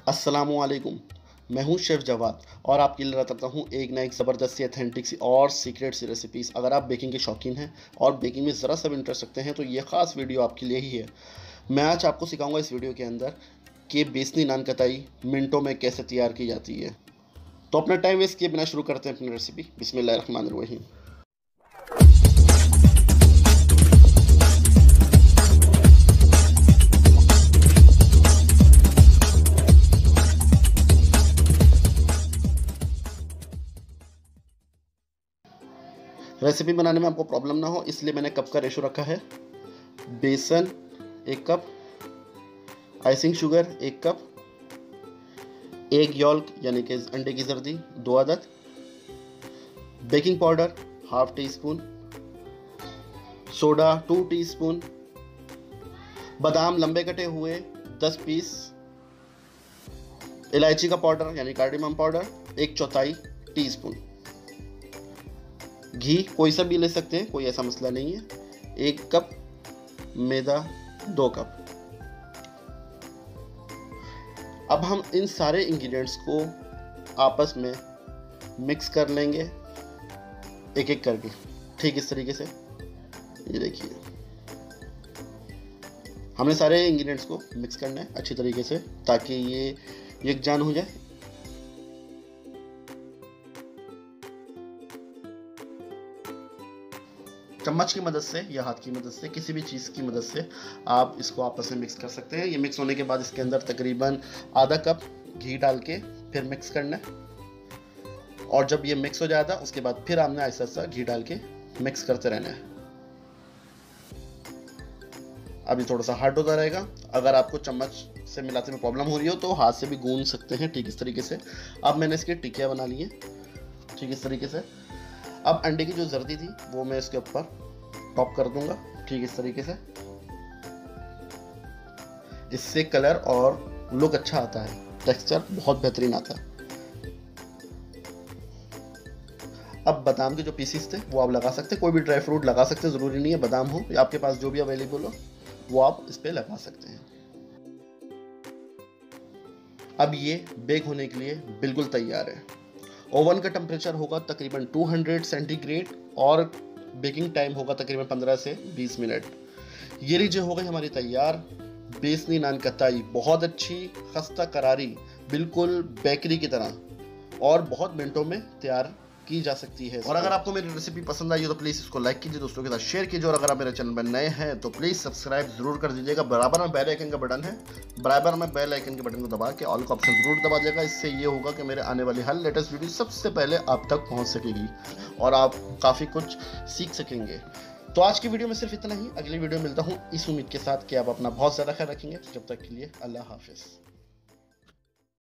अस्सलामुअलैकुम। मैं हूं शेफ़ जवाद और आपके लिए लाता हूं एक ना एक ज़बरदस्त सी ऑथेंटिक सी और सीक्रेट सी रेसिपीज़। अगर आप बेकिंग के शौकीन हैं और बेकिंग में ज़रा सा भी इंटरेस्ट रखते हैं तो ये ख़ास वीडियो आपके लिए ही है। मैं आज आपको सिखाऊंगा इस वीडियो के अंदर कि बेसनी नान कतई मिनटों में कैसे तैयार की जाती है। तो अपना टाइम वेस्ट किए बिना शुरू करते हैं अपनी रेसिपी। बिस्मिल्लाहिर्रहमानिर्रहीम। रेसिपी बनाने में आपको प्रॉब्लम ना हो इसलिए मैंने कप का रेशो रखा है। बेसन 1 cup, icing sugar 1 cup, egg yolk यानी कि अंडे की जर्दी 2 अदद, baking powder ½ teaspoon, soda 2 teaspoon, बादाम लंबे कटे हुए 10 पीस, इलायची का पाउडर यानी कार्डेमम पाउडर 1/4 टीस्पून, घी कोई सा भी ले सकते हैं, कोई ऐसा मसला नहीं है, 1 कप, मैदा 2 कप। अब हम इन सारे इंग्रेडिएंट्स को आपस में मिक्स कर लेंगे एक एक करके, ठीक इस तरीके से। ये देखिए हमने सारे इंग्रेडिएंट्स को मिक्स करना है अच्छी तरीके से ताकि ये यकजान हो जाए। चम्मच की मदद से या हाथ की मदद से, किसी भी चीज़ की मदद से आप इसको आपस में मिक्स कर सकते हैं। ये मिक्स होने के बाद इसके अंदर तकरीबन ½ कप घी डाल के फिर मिक्स करना है और जब ये मिक्स हो जाता है उसके बाद फिर आपने ऐसा ऐसा घी डाल के मिक्स करते रहना है। अभी थोड़ा सा हार्ड होता रहेगा। अगर आपको चम्मच से मिलाते में प्रॉब्लम हो रही हो तो हाथ से भी गूंद सकते हैं, ठीक इस तरीके से। अब मैंने इसकी टिकिया बना ली है ठीक इस तरीके से। अब अंडे की जो जर्दी थी वो मैं इसके ऊपर टॉप कर दूंगा ठीक इस तरीके से। इससे कलर और लुक अच्छा आता है, टेक्सचर बहुत बेहतरीन आता है। अब बादाम के जो पीसीस थे वो आप लगा सकते हैं, कोई भी ड्राई फ्रूट लगा सकते हैं, ज़रूरी नहीं है बादाम हो, या आपके पास जो भी अवेलेबल हो वो आप इस पे लगा सकते हैं। अब ये बेक होने के लिए बिल्कुल तैयार है। ओवन का टेम्परेचर होगा तकरीबन 200 सेंटीग्रेड और बेकिंग टाइम होगा तकरीबन 15 से 20 मिनट। ये लीजिए हो गई हमारी तैयार बेसनी नान कतई, बहुत अच्छी खस्ता करारी, बिल्कुल बेकरी की तरह और बहुत मिनटों में तैयार की जा सकती है। और अगर आपको मेरी रेसिपी पसंद आई हो तो प्लीज़ इसको लाइक कीजिए, दोस्तों के साथ शेयर कीजिए और अगर आप मेरे चैनल पर नए हैं तो प्लीज़ सब्सक्राइब जरूर कर दीजिएगा। बराबर में बेल आइकन का बटन है, बराबर में बेल आइकन के बटन को दबा के ऑल का ऑप्शन जरूर दबा देगा। इससे ये होगा कि मेरे आने वाली हर लेटेस्ट वीडियो सबसे पहले आप तक पहुँच सकेगी और आप काफ़ी कुछ सीख सकेंगे। तो आज की वीडियो में सिर्फ इतना ही। अगली वीडियो मिलता हूँ इस उम्मीद के साथ कि आप अपना बहुत ज़्यादा ख्याल रखेंगे। जब तक के लिए अल्लाह हाफिज़।